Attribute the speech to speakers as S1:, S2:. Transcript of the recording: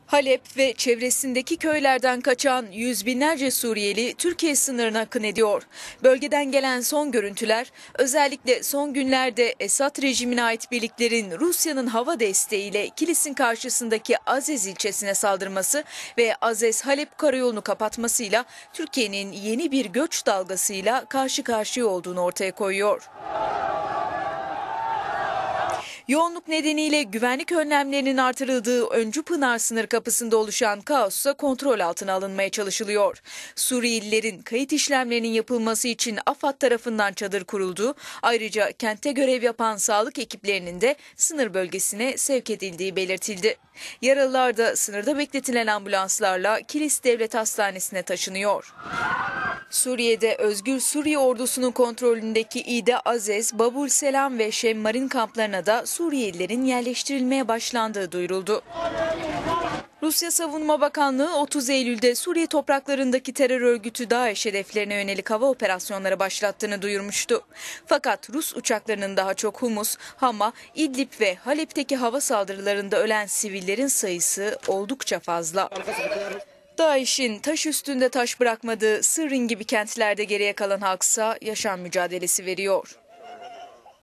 S1: Halep ve çevresindeki köylerden kaçan yüz binlerce Suriyeli Türkiye sınırına akın ediyor. Bölgeden gelen son görüntüler özellikle son günlerde Esad rejimine ait birliklerin Rusya'nın hava desteğiyle Kilis'in karşısındaki Azez ilçesine saldırması ve Azez-Halep karayolunu kapatmasıyla Türkiye'nin yeni bir göç dalgasıyla karşı karşıya olduğunu ortaya koyuyor. Yoğunluk nedeniyle güvenlik önlemlerinin artırıldığı Öncüpınar sınır kapısında oluşan kaossa kontrol altına alınmaya çalışılıyor. Suriyelilerin kayıt işlemlerinin yapılması için AFAD tarafından çadır kuruldu. Ayrıca kentte görev yapan sağlık ekiplerinin de sınır bölgesine sevk edildiği belirtildi. Yaralılar da sınırda bekletilen ambulanslarla Kilis Devlet Hastanesi'ne taşınıyor. Suriye'de Özgür Suriye ordusunun kontrolündeki İde Azez, Babul Selam ve Şemmarin kamplarına da Suriyelilerin yerleştirilmeye başlandığı duyuruldu. Rusya Savunma Bakanlığı 30 Eylül'de Suriye topraklarındaki terör örgütü DAEŞ hedeflerine yönelik hava operasyonları başlattığını duyurmuştu. Fakat Rus uçaklarının daha çok Humus, Hama, İdlib ve Halep'teki hava saldırılarında ölen sivillerin sayısı oldukça fazla. DAEŞ'in taş üstünde taş bırakmadığı Sırrın gibi kentlerde geriye kalan halksa yaşam mücadelesi veriyor.